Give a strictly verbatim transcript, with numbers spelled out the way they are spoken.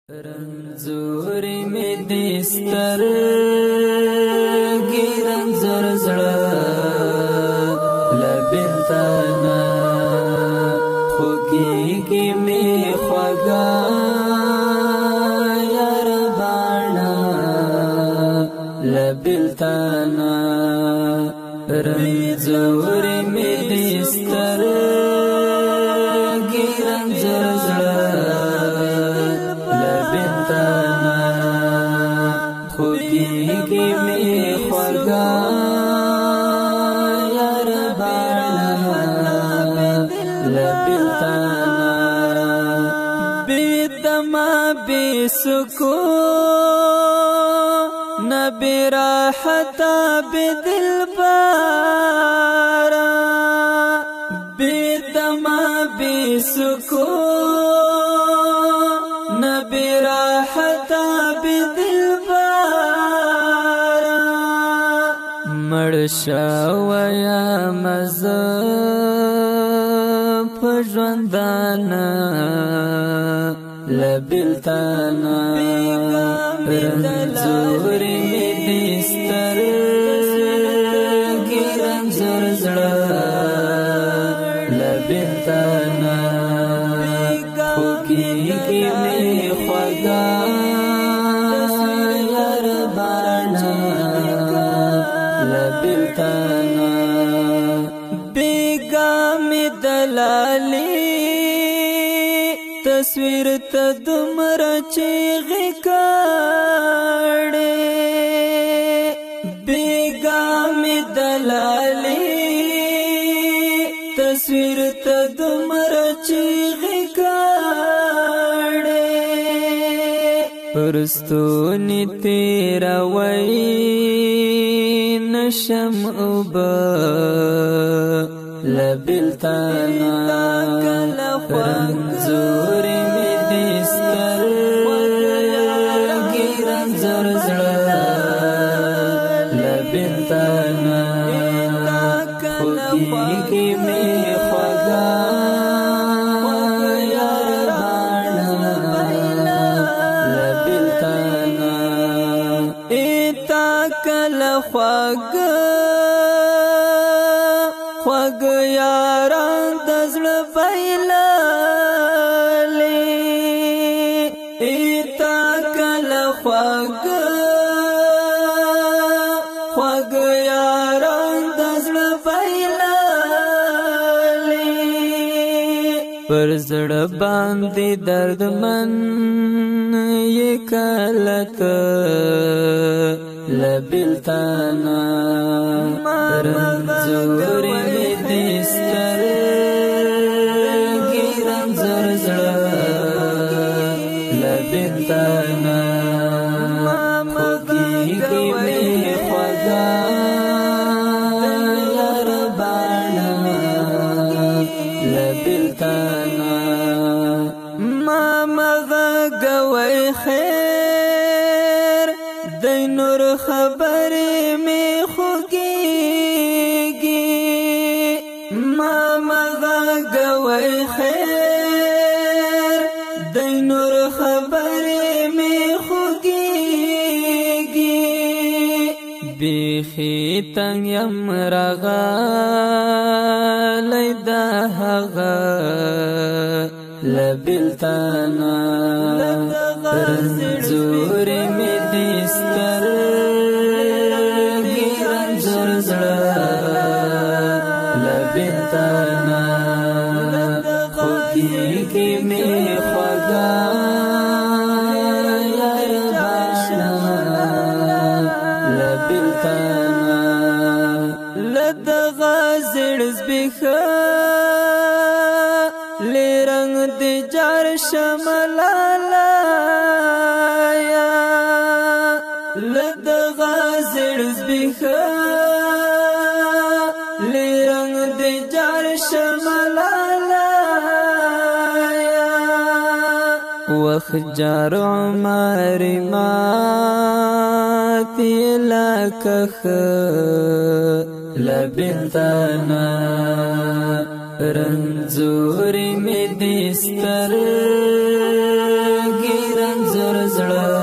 رنځوري مې دستر ګران زر زړه لبنتانا خوږېږي مې خوږه یار باڼه لبنتانا رنځوري مې دستر ګران زر زړه خوږېږي مې خوږه یار باڼه لبنتانا بېدمه بېسکونه بېراحته بېدلبره بېدمه بېسکونه بېراحته مړ شویا مزه په ژوندانه لبلتانا رنځوري مې دستر ګران زر زړه لبلتانا خوږېږي مې خوږه یار باڼه لبلتانا بیگا می دلالی تصویر ته دومره چیغې کړې بیگا می دلالی تصویر ته دومره چیغې کړې پرستونی تیروي نشم اوبا لبلتانا رنځوري مې دستر ګران زر زړه لبلتانا خوږېږي مې خوږه یار باڼه لبلتانا ایتا کله خوږه خوږ یاران د زړه بایللې ایتا کله خوږه خوږ یاران د زړه بایللې پر زړه باندې دردمن یې کله ته لبلتانا رنځوري مې دستر ګران زر زړه لبلتانا خوږېږي مې خوږه یار باڼه لبلتانا ما مغږوئ خیر دی نور خبرې مې خوږېږي ما مغږوئ خیر دی نور خبرې مې خوږېږي بیخي تنګ یم راغلی د هغه لبلتانا رنځوري مې دستر ګران زر زړه لبلتانا خوږېږي مې خوږه یار باڼه لبلتانا له دغه زړ زبېښه لرنګ د جار شملالایا لدغه زړ زبېښه لرنګ د جار شملالایا وخت جار عمر ماتې لکه ښه لبلتانا رنځوري مې دستر ګران زر زړه